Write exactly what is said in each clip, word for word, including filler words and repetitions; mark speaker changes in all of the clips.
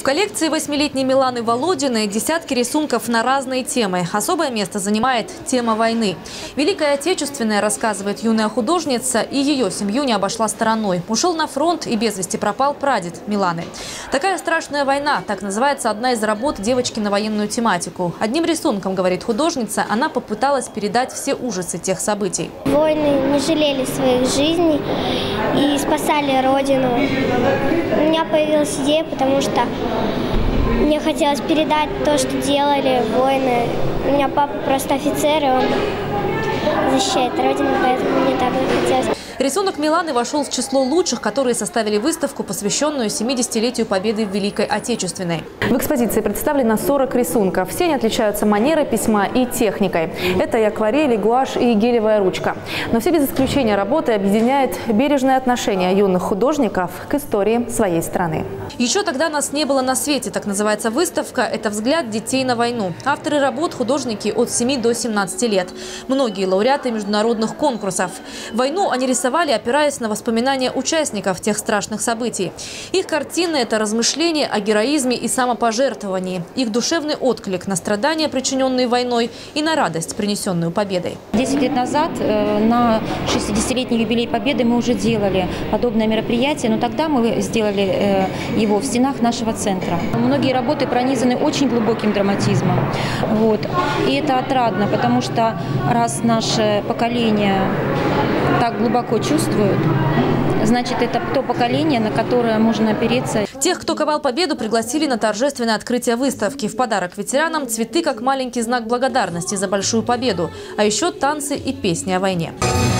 Speaker 1: В коллекции восьмилетней Миланы Володиной десятки рисунков на разные темы. Особое место занимает тема войны. Великая Отечественная, рассказывает юная художница, и ее семью не обошла стороной. Ушел на фронт и без вести пропал прадед Миланы. «Такая страшная война» – так называется одна из работ девочки на военную тематику. Одним рисунком, говорит художница, она попыталась передать все ужасы тех событий.
Speaker 2: Воины не жалели своих жизней и спасали Родину. У меня появилась идея, потому что мне хотелось передать то, что делали воины. У меня папа просто офицер, и он защищает Родину, поэтому мне так хотелось.
Speaker 1: Рисунок Миланы вошел в число лучших, которые составили выставку, посвященную семидесятилетию Победы в Великой Отечественной. В экспозиции представлено сорок рисунков. Все они отличаются манерой письма и техникой. Это и акварель, и гуашь, и гелевая ручка. Но все без исключения работы объединяет бережное отношение юных художников к истории своей страны. «Еще тогда нас не было на свете», так называется выставка. Это взгляд детей на войну. Авторы работ – художники от семи до семнадцати лет. Многие лауреаты международных конкурсов. Войну они рисовали, опираясь на воспоминания участников тех страшных событий. Их картины – это размышления о героизме и самопожертвовании. Их душевный отклик на страдания, причиненные войной, и на радость, принесенную победой.
Speaker 3: Десять лет назад на шестидесятилетний юбилей Победы мы уже делали подобное мероприятие, но тогда мы сделали его в стенах нашего центра. Многие работы пронизаны очень глубоким драматизмом. Вот. И это отрадно, потому что раз наше поколение так глубоко чувствуют, значит, это то поколение, на которое можно опереться.
Speaker 1: Тех, кто ковал победу, пригласили на торжественное открытие выставки. В подарок ветеранам цветы как маленький знак благодарности за большую победу. А еще танцы и песни о войне.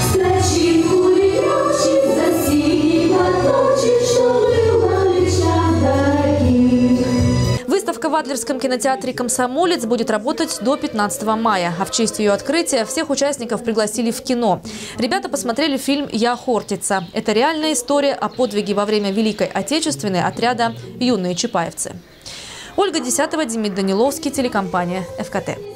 Speaker 1: Выставка в Адлерском кинотеатре «Комсомолец» будет работать до пятнадцатого мая. А в честь ее открытия всех участников пригласили в кино. Ребята посмотрели фильм «Я Хортица». Это реальная история о подвиге во время Великой Отечественной отряда «Юные чапаевцы». Ольга Десятова, Демид Даниловский, телекомпания «ФКТ».